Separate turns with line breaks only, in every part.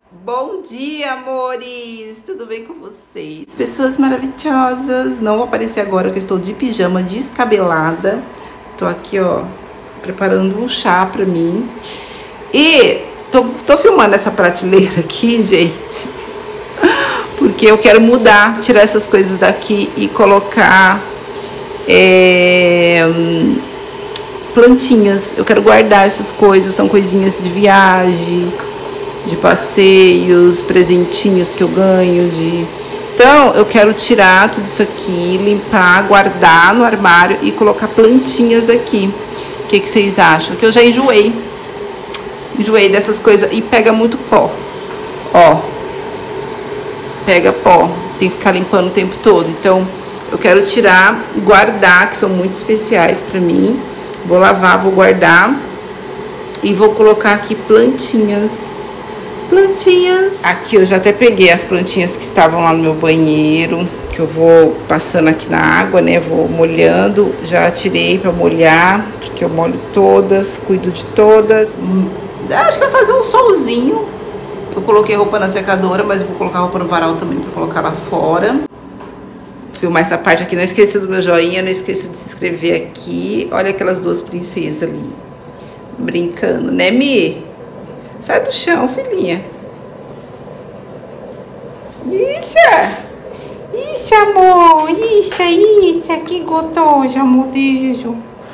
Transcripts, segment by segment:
Bom dia, amores! Tudo bem com vocês? Pessoas maravilhosas! Não vou aparecer agora que eu estou de pijama, descabelada. Tô aqui, ó, preparando um chá pra mim. E tô filmando essa prateleira aqui, gente, porque eu quero mudar, tirar essas coisas daqui e colocar plantinhas. Eu quero guardar essas coisas, são coisinhas de viagem, de passeios, presentinhos que eu ganho de... Então, eu quero tirar tudo isso aqui, limpar, guardar no armário e colocar plantinhas aqui. O que vocês acham? Que eu já enjoei. Enjoei dessas coisas e pega muito pó. Ó. Pega pó. Tem que ficar limpando o tempo todo. Então, eu quero tirar e guardar, que são muito especiais pra mim. Vou lavar, vou guardar. E vou colocar aqui plantinhas. Aqui eu já até peguei as plantinhas que estavam lá no meu banheiro, que eu vou passando aqui na água, né? Vou molhando. Já tirei pra molhar, porque eu molho todas, cuido de todas. Acho que vai fazer um solzinho. Eu coloquei roupa na secadora, mas vou colocar roupa no varal também pra colocar lá fora. Vou filmar essa parte aqui. Não esqueça do meu joinha, não esqueça de se inscrever aqui. Olha aquelas duas princesas ali, brincando, né, Mi? Sai do chão, filhinha. Isha! Isha, amor! Isha, que gostosa, amor, beijo.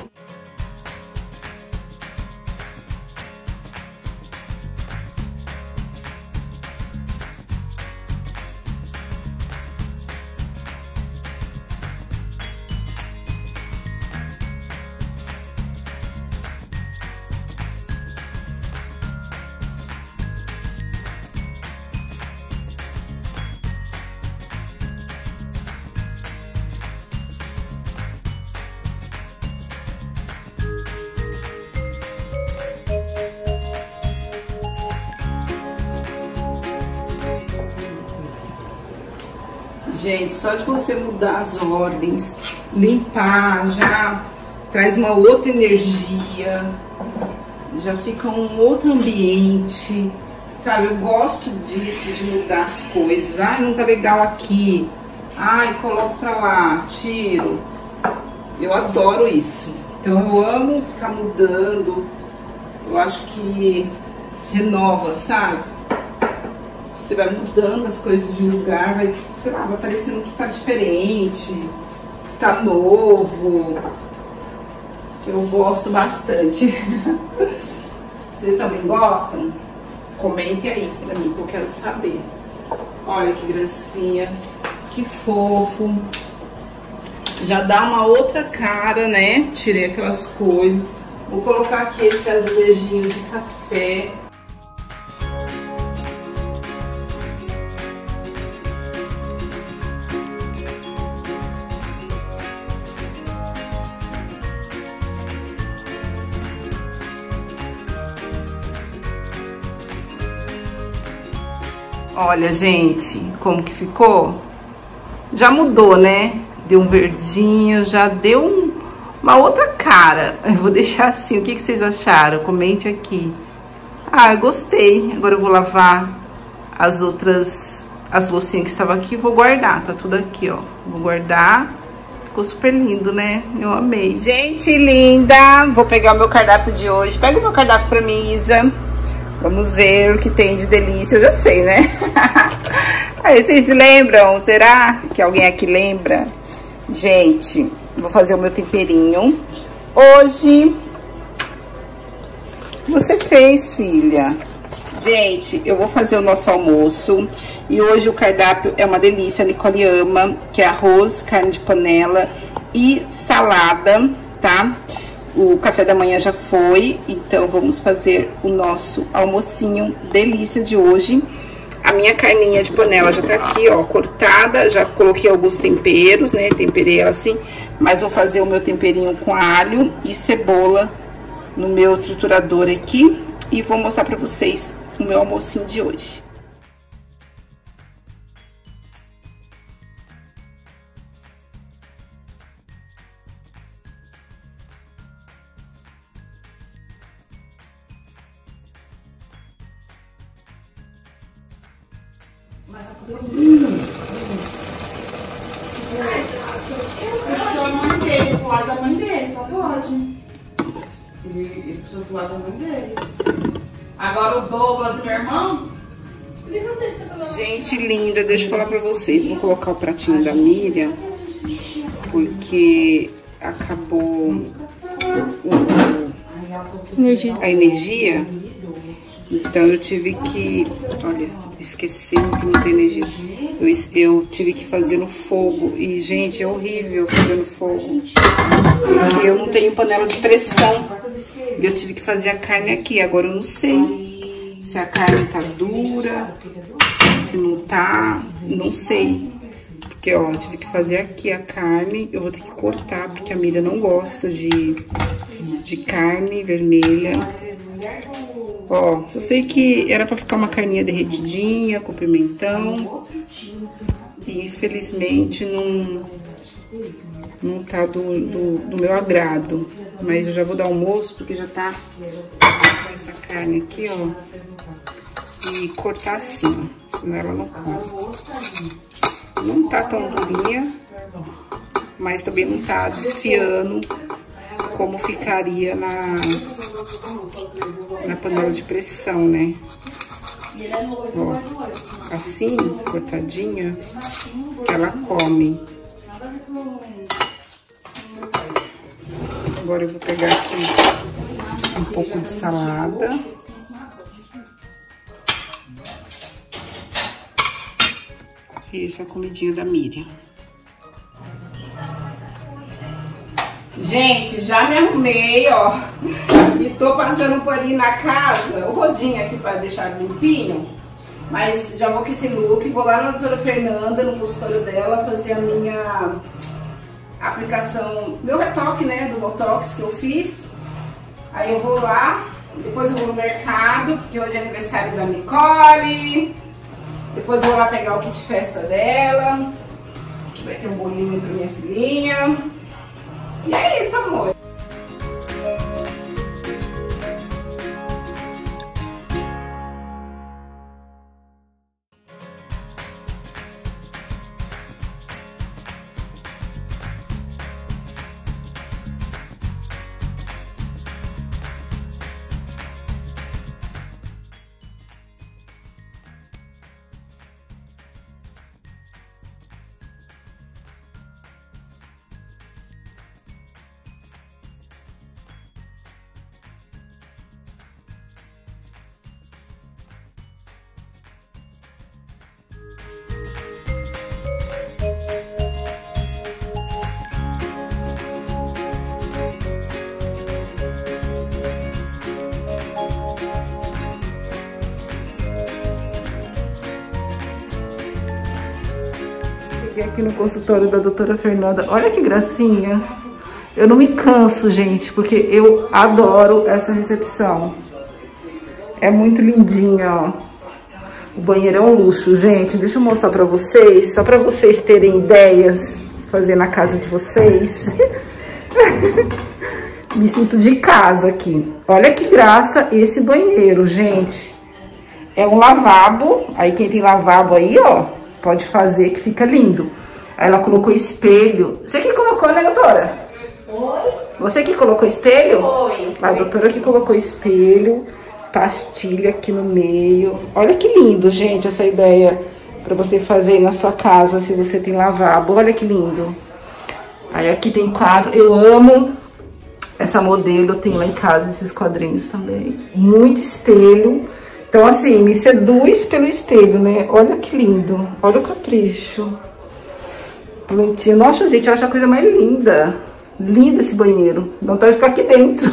Gente, só de você mudar as ordens, limpar, já traz uma outra energia, já fica um outro ambiente, sabe? Eu gosto disso, de mudar as coisas. Ai, não tá legal aqui. Ai, coloco pra lá, tiro. Eu adoro isso. Então eu amo ficar mudando. Eu acho que renova, sabe? Você vai mudando as coisas de lugar, vai, sei lá, vai parecendo que tá diferente, que tá novo. Eu gosto bastante. Vocês também gostam? Comentem aí pra mim que eu quero saber. Olha que gracinha, que fofo. Já dá uma outra cara, né? Tirei aquelas coisas. Vou colocar aqui esse azulejinho de café. Olha, gente, como que ficou? Já mudou, né? Deu um verdinho, já deu uma outra cara. Eu vou deixar assim. O que vocês acharam? Comente aqui. Ah, gostei. Agora eu vou lavar as loucinhas que estavam aqui. Vou guardar. Tá tudo aqui, ó. Vou guardar. Ficou super lindo, né? Eu amei. Gente linda, vou pegar o meu cardápio de hoje. Pega o meu cardápio pra mim, Isa. Vamos ver o que tem de delícia. Eu já sei, né? Aí, vocês se lembram? Será que alguém aqui lembra? Gente, vou fazer o meu temperinho. Hoje, o que você fez, filha? Gente, eu vou fazer o nosso almoço. E hoje o cardápio é uma delícia. A Nicole ama, que é arroz, carne de panela e salada, tá? O café da manhã já foi, então vamos fazer o nosso almocinho delícia de hoje. A minha carninha de panela já tá aqui, ó, cortada. Já coloquei alguns temperos, né? Temperei ela assim. Mas vou fazer o meu temperinho com alho e cebola no meu triturador aqui. E vou mostrar pra vocês o meu almocinho de hoje.
Puxou a mãe dele pro lado da mãe dele, só pode. Ele puxou pro lado da mãe dele. Agora o Douglas, meu irmão.
Gente linda, deixa eu falar pra vocês. Vou colocar o pratinho da Miriam, porque acabou a energia. Então eu tive que... Olha, esquecemos que não tem energia. Eu tive que fazer no fogo. E, gente, é horrível fazer no fogo. Porque eu não tenho panela de pressão. E eu tive que fazer a carne aqui. Agora eu não sei se a carne tá dura, se não tá, não sei. Porque, ó, eu tive que fazer aqui a carne. Eu vou ter que cortar, porque a Miriam não gosta de carne vermelha. Ó, só sei que era pra ficar uma carninha derretidinha, com pimentão. E infelizmente não tá do meu agrado. Mas eu já vou dar almoço, porque já tá com essa carne aqui, ó. E cortar assim, ó, senão ela não come. Não tá tão durinha, mas também não tá desfiando como ficaria na panela de pressão, né? Ó, assim, cortadinha, ela come. Agora eu vou pegar aqui um pouco de salada. E essa é a comidinha da Miriam. Gente, já me arrumei, ó. E tô passando por aí na casa, o rodinho aqui pra deixar limpinho. Mas já vou com esse look, vou lá na doutora Fernanda, no consultório dela, fazer a minha aplicação, meu retoque, né, do Botox que eu fiz. Aí eu vou lá, depois eu vou no mercado, porque hoje é aniversário da Nicole. Depois eu vou lá pegar o kit festa dela. Vai ter um bolinho pra minha filhinha. E é isso, amor. Cheguei aqui no consultório da doutora Fernanda. Olha que gracinha. Eu não me canso, gente, porque eu adoro essa recepção. É muito lindinha, ó. O banheiro é um luxo, gente. Deixa eu mostrar pra vocês, só pra vocês terem ideias, fazer na casa de vocês. Me sinto de casa aqui. Olha que graça esse banheiro, gente. É um lavabo. Aí quem tem lavabo aí, ó, pode fazer que fica lindo. Aí ela colocou espelho. Você que colocou, né, doutora? Oi? Você que colocou espelho? Foi. A doutora que colocou espelho, pastilha aqui no meio. Olha que lindo, gente, essa ideia pra você fazer na sua casa, se você tem lavabo. Olha que lindo. Aí aqui tem quadro. Eu amo essa modelo. Eu tenho lá em casa esses quadrinhos também. Muito espelho. Então, assim, me seduz pelo espelho, né? Olha que lindo. Olha o capricho. Plantinha. Nossa, gente, eu acho a coisa mais linda. Lindo esse banheiro. Não tá de ficar aqui dentro.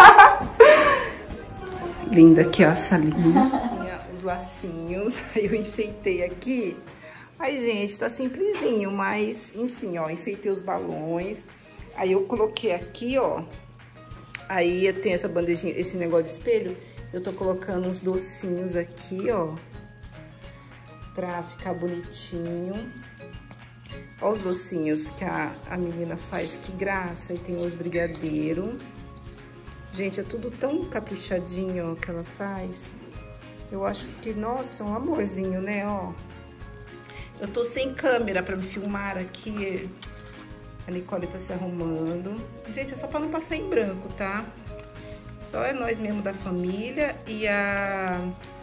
Linda aqui, ó, a salinha. Os lacinhos. Aí eu enfeitei aqui. Aí, gente, tá simplesinho, mas, enfim, ó, enfeitei os balões. Aí eu coloquei aqui, ó. Aí tem essa bandejinha, esse negócio de espelho. Eu tô colocando uns docinhos aqui, ó, pra ficar bonitinho. Ó os docinhos que a menina faz, que graça. E tem os brigadeiros. Gente, é tudo tão caprichadinho, ó, que ela faz. Eu acho que, nossa, um amorzinho, né, ó. Eu tô sem câmera pra me filmar aqui. A Nicole tá se arrumando. Gente, é só pra não passar em branco, tá? Só é nós mesmo da família. E a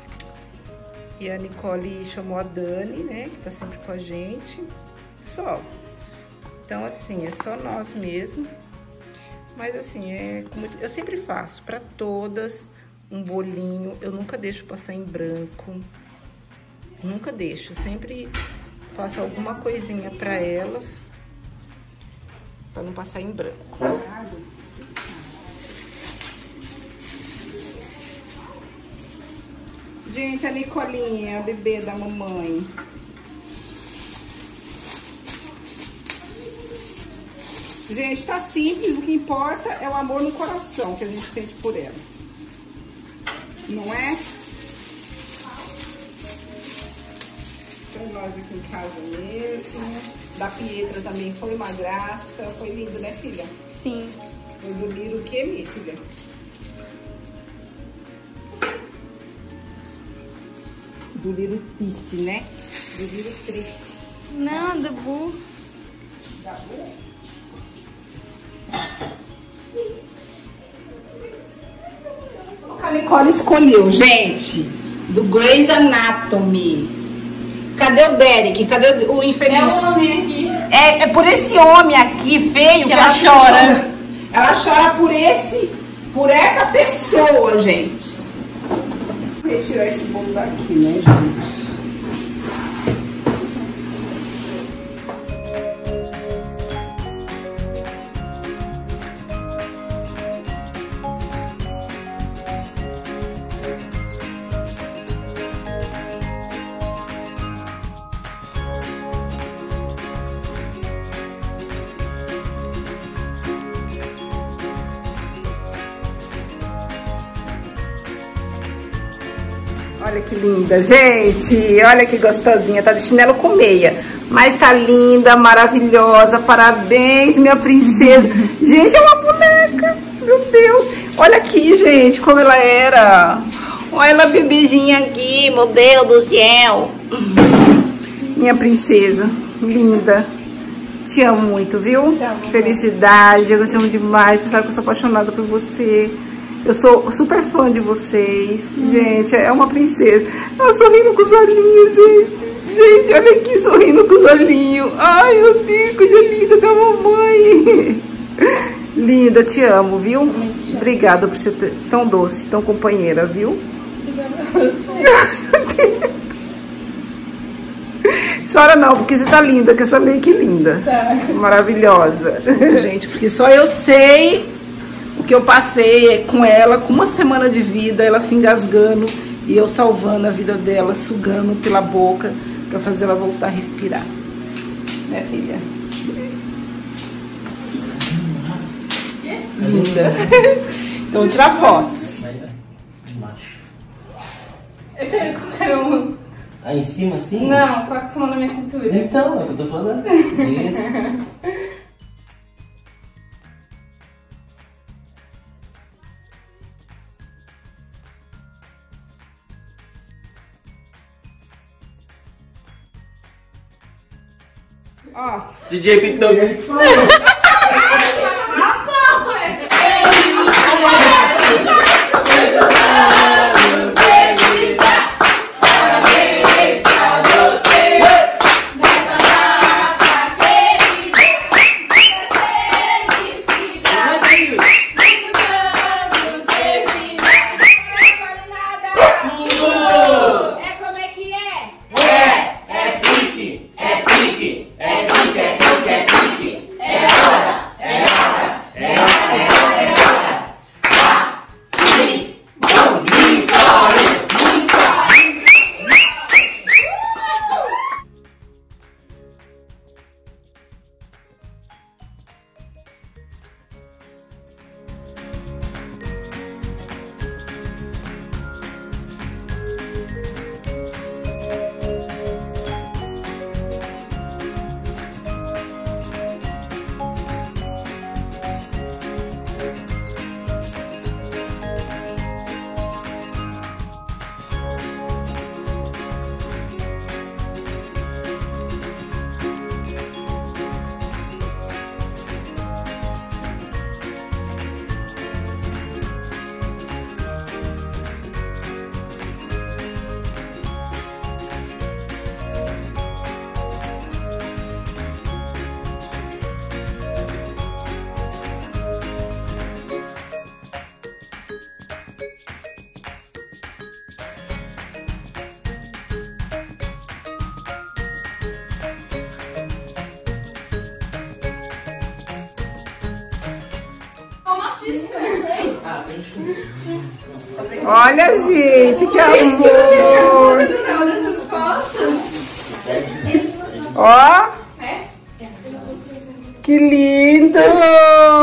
Nicole chamou a Dani, né? Que tá sempre com a gente. Só. Então, assim, é só nós mesmo. Mas, assim, eu sempre faço pra todas um bolinho. Eu nunca deixo passar em branco. Nunca deixo. Eu sempre faço alguma coisinha pra elas. Pra não passar em branco. Gente, a Nicolinha, a bebê da mamãe. Gente, tá simples. O que importa é o amor no coração que a gente sente por ela. Não é? Então, nós aqui em casa mesmo. Da Pietra também foi uma graça. Foi lindo, né, filha?
Sim.
Foi do Liro o que, minha filha? Do Liro triste, né? Do Liro triste.
Não, do Bu.
Da Bu? A Nicole escolheu, gente, do Grey's Anatomy. Cadê o Derek? Cadê o infeliz?
É o homem aqui.
É por esse homem aqui feio que ela chora. Ela chora por essa pessoa, gente. Vou retirar esse bolo daqui, né, gente? Olha que linda, gente. Olha que gostosinha. Tá de chinelo com meia. Mas tá linda, maravilhosa. Parabéns, minha princesa. Gente, é uma boneca. Meu Deus. Olha aqui, gente, como ela era. Olha ela bebezinha aqui, meu Deus do céu. Minha princesa. Linda. Te amo muito, viu?
Te amo.
Felicidade. Eu te amo demais. Você sabe que eu sou apaixonada por você. Eu sou super fã de vocês. Gente, é uma princesa. Ela sorrindo com os olhinhos, gente. Gente, olha aqui, sorrindo com os olhinhos. Ai, meu Deus, coisa linda da mamãe. Linda, te amo, viu? Obrigada por ser tão doce, tão companheira, viu? Chora não, porque você tá linda, que essa make linda.
Tá.
Maravilhosa. Gente, porque só eu sei o que eu passei com ela, com uma semana de vida, ela se engasgando e eu salvando a vida dela, sugando pela boca pra fazer ela voltar a respirar. Né, filha? Linda. Então, tirar fotos.
Eu quero colocar um...
Aí em cima, assim?
Não, coloca essa mão na minha cintura.
Então, é o que eu tô falando. Isso.
Ó.
DJ Pitão.
É pique, é pique, é pique, é pique, é pique.
Olha, gente, que amor.
Olha essas costas.
Ó. Que lindo.